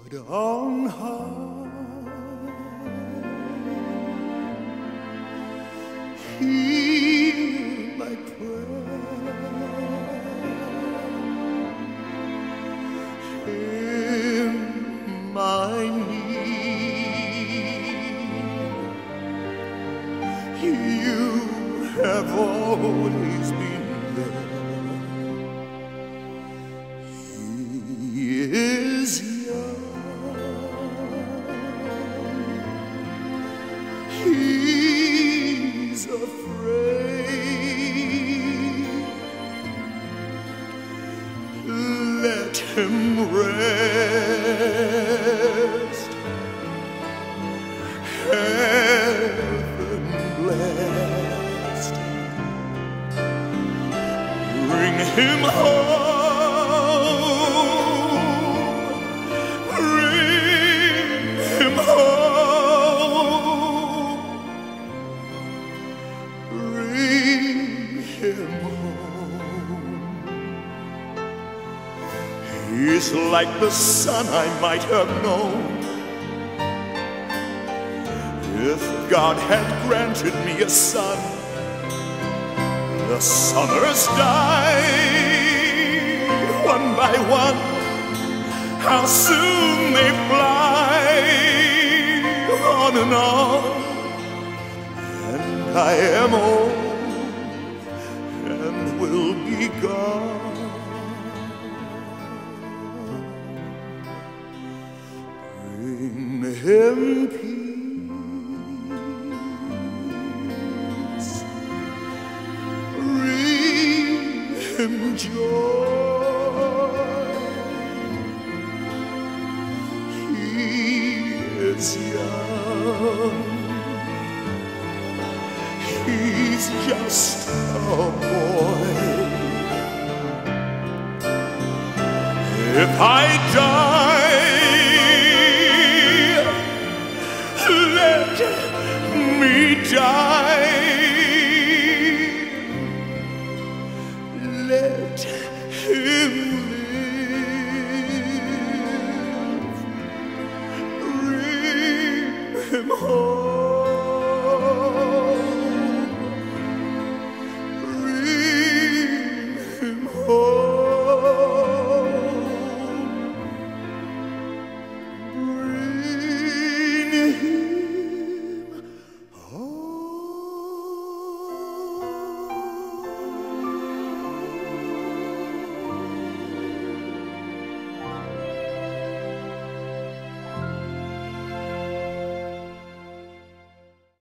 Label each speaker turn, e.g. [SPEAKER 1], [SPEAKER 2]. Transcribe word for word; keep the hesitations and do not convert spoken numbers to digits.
[SPEAKER 1] on high, hear my prayer in my need. You have always been there. He is He's afraid. Let him rest, heaven blessed. Bring him home, bring him home. Him home. He's like the sun I might have known if God had granted me a son. The summers die one by one, how soon they fly on and on, and I am old and will be gone. Bring him peace, bring him joy. He is young, he's just a boy. If I die, let me die.